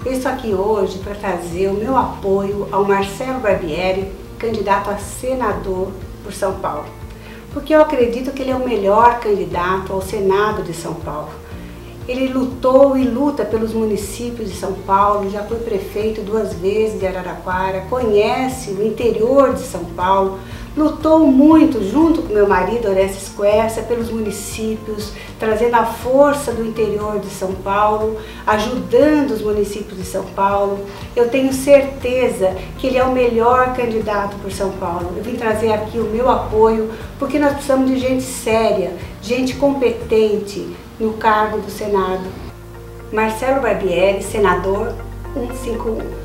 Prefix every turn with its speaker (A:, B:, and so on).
A: Eu estou aqui hoje para trazer o meu apoio ao Marcelo Barbieri, candidato a senador por São Paulo. Porque eu acredito que ele é o melhor candidato ao Senado de São Paulo. Ele lutou e luta pelos municípios de São Paulo, já foi prefeito 2 vezes de Araraquara, conhece o interior de São Paulo, lutou muito junto com meu marido Orestes Quercia pelos municípios, trazendo a força do interior de São Paulo, ajudando os municípios de São Paulo. Eu tenho certeza que ele é o melhor candidato por São Paulo. Eu vim trazer aqui o meu apoio, porque nós precisamos de gente séria, gente competente no cargo do Senado. Marcelo Barbieri, senador 151.